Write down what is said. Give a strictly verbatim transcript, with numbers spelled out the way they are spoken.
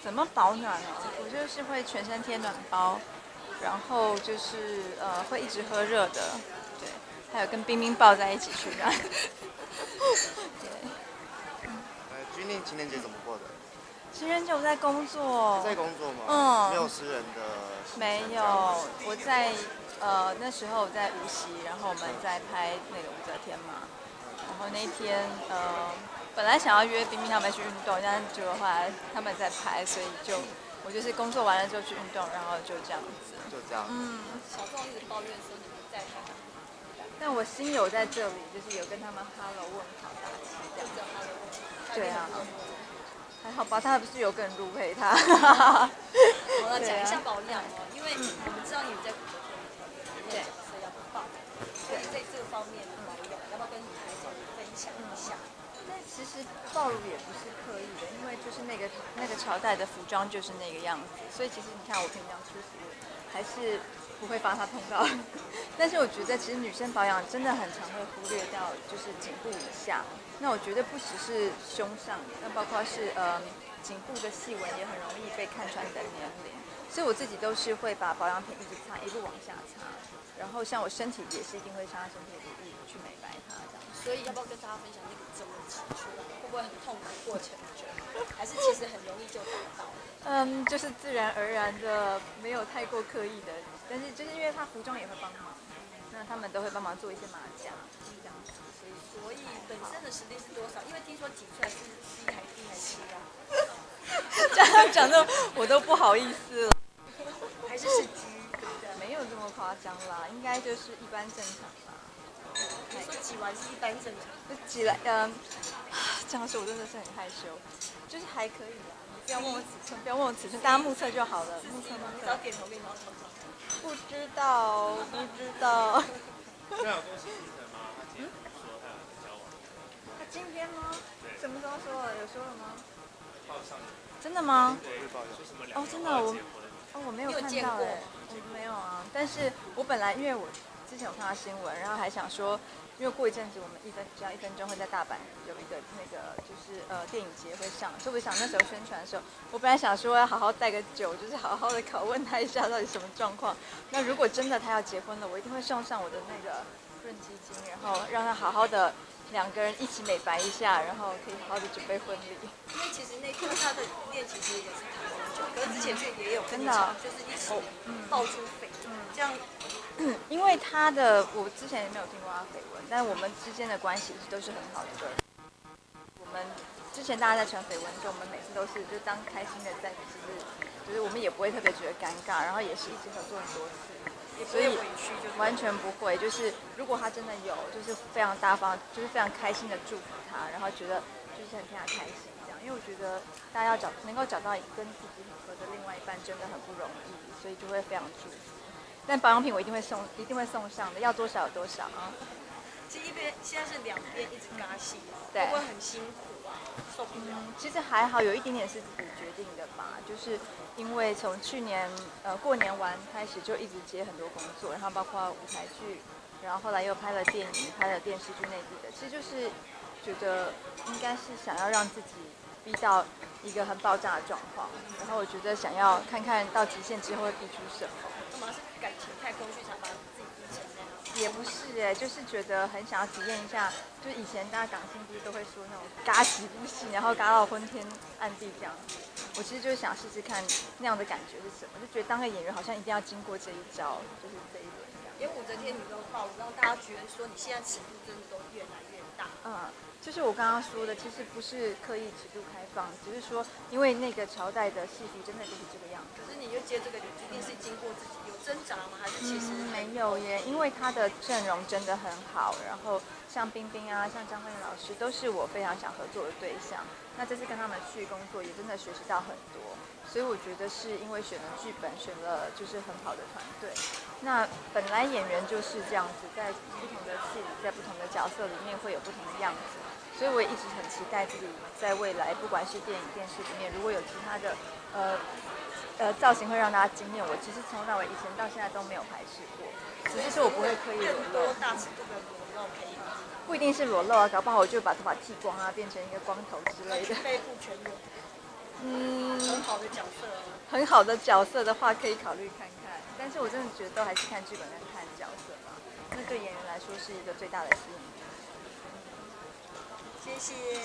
怎么保暖哦？我就是会全身贴暖包，然后就是呃会一直喝热的，对，还有跟冰冰抱在一起去的。对。 呃，军令情人节怎么过的？ 情人节我在工作。 在工作吗？ 嗯。 没有私人的行程没有， 这样子我在呃那时候我在无锡，然后我们在拍那个武则天嘛，然后那天呃本来想要约冰冰他们去运动，但是结果后来他们在拍，所以就我就是工作完了之后去运动，然后就这样子。 就这样。 嗯。 小众一直抱怨说你们在台湾， 但我心有在这里，就是有跟他们 hello 问好大家这样。 就只有他的问题。 对啊。还好吧，他不是有个人路陪他。 好了，讲一下保养哦，因为我们知道你在古着里面角色要爆，所以在这个方面的保养，要不要跟台姐分享一下？ 但其实暴露也不是刻意的，因为就是那个那个朝代的服装就是那个样子，所以其实你看我平常出席还是不会发他通告。但是我觉得其实女生保养真的很常会忽略掉，就是颈部以下。那我觉得不只是胸上，那包括是呃颈部的细纹也很容易被看穿你的年龄，所以我自己都是会把保养品一直擦，一路往下擦。然后像我身体也是一定会擦身体乳液去美白它这样。 所以要不要跟大家分享那个怎么挤出来？会不会很痛苦过程中？还是其实很容易就达到？ 嗯，就是自然而然的，没有太过刻意的，但是就是因为他服装也会帮忙，那他们都会帮忙做一些马甲这样子，所以所以本身的实力是多少？因为听说挤出来是 C 还 D 还是 C 啊？ 这样讲的我都不好意思了。 还是是 G？ 没有这么夸张啦，应该就是一般正常啦。 你说挤完是一般正常？ 就挤来，嗯，这样说我真的是很害羞，就是还可以啦。你不要问我尺寸，不要问我尺寸，大家目测就好了。目测目测。 只要点头跟你毛头。 不知道，不知道。 那有跟新人吗？他今天说他有交往。 他今天吗？什么时候说了？有说了吗？ 报上真的吗？ 对，说什么两哦，真的我哦我没有看到哎，我没有啊。但是我本来因为我之前有看到新闻，然后还想说，因为过一阵子我们一分只要一分钟会在大阪有一个那个就是呃电影节会上，所以我想那时候宣传的时候，我本来想说要好好带个酒，就是好好的拷问他一下到底什么状况。那如果真的他要结婚了，我一定会送上我的那个润基金，然后让他好好的两个人一起美白一下，然后可以好好的准备婚礼。 因为其实那天他的恋其实也是谈很久，可是之前却也有跟你真的讲，就是一起爆出绯闻，这样。 嗯，因为他的我之前也没有听过他绯闻，但我们之间的关系一直都是很好的。我们之前大家在传绯闻的时候，我们每次都是就当开心的在，就是就是我们也不会特别觉得尴尬，然后也是一直合作很多次，所以完全不会。就是如果他真的有，就是非常大方，就是非常开心的祝福他，然后觉得就是很替他开心这样。因为我觉得大家要找能够找到跟自己很合的另外一半真的很不容易，所以就会非常祝福。但保养品我一定会送，一定会送上的，要多少有多少啊。 其实一边现在是两边一直嘎戏， 对， 会不会很辛苦啊？受不了。 嗯，其实还好，有一点点是自己决定的吧，就是因为从去年呃过年完开始就一直接很多工作，然后包括舞台剧，然后后来又拍了电影，拍了电视剧内地的，其实就是觉得应该是想要让自己逼到一个很爆炸的状况，然后我觉得想要看看到极限之后会逼出什么。 干嘛是感情太空虚才把自己逼成那样？ 也不是哎、欸，就是觉得很想要体验一下，就是以前大家港星不是都会说那种嘎几部戏，然后嘎到昏天暗地这样。我其实就是想试试看那样的感觉是什么，就觉得当个演员好像一定要经过这一招，就是这一轮这样。 因为武则天女都爆，让大家觉得说你现在尺度真的都越来越大。 嗯，就是我刚刚说的，其实不是刻意尺度开放，只是说因为那个朝代的戏服真的就是这个样子。 可是你就接这个，你一定是经过自己有挣扎吗？还是其实、 嗯、没有耶？因为他的阵容真的很好，然后像冰冰啊，像张慧玲老师，都是我非常想合作的对象。那这次跟他们去工作，也真的学习到很多。所以我觉得是因为选了剧本，选了就是很好的团队。那本来演员就是这样子，在不同的戏里，在不同的角色里面会有不同的样子。所以我也一直很期待自己在未来，不管是电影、电视里面，如果有其他的呃呃造型会让大家惊艳，我其实从头到尾以前到现在都没有排斥过，只是说我不会刻意裸露。 大尺度的裸露可以吗？ 不一定是裸露啊，搞不好我就把头发剃光啊，变成一个光头之类的。 背部全裸。 嗯， 很好的角色哦。 很好的角色的话，可以考虑看看。但是我真的觉得都还是看剧本跟看角色吧。那对演员来说是一个最大的吸引力。 谢谢。